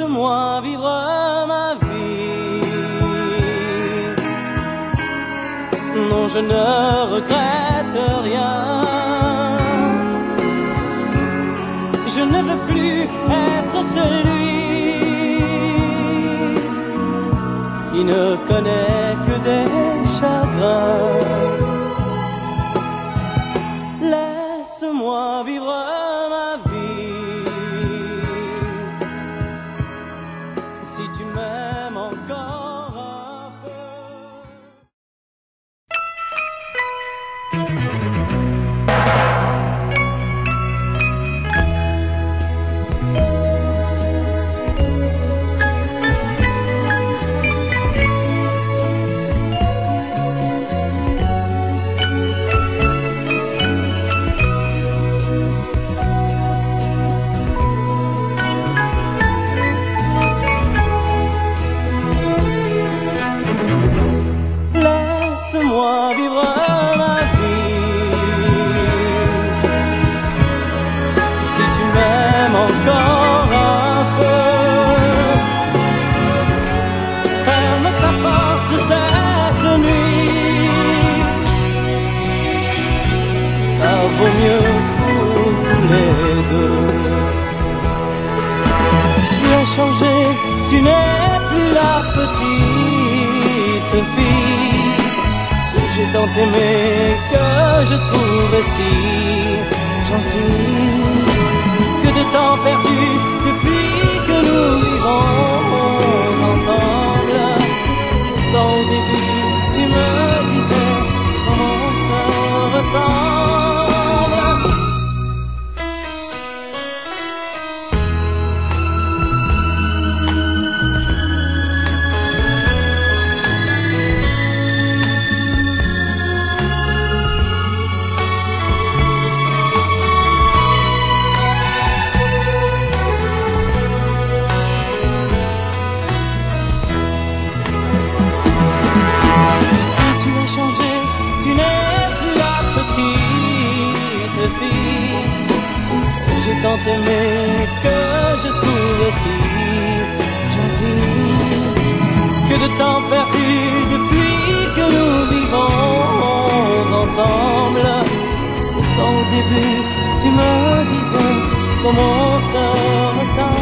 Laisse-moi vivre ma vie. Non, je ne regrette rien. Je ne veux plus être celui qui ne connaît que des chagrins. Laisse-moi vivre ma vie. Si tu m'aimes encore un peu. Laisse-moi vivre ma vie. Si tu m'aimes encore un peu, ferme ta porte cette nuit. Ça vaut mieux pour tous les deux. Tu as changé, tu n'es plus la petite fille que j'ai tant aimé, que je trouvais si gentille. Que de temps perdu depuis que nous vivons ensemble. Dans le début, tu me disais comment on se ressemble. J'ai tant aimé, que je trouve si gentil. Que de temps perdu depuis que nous vivons ensemble. Pourtant au début tu me disais comment on se ressent.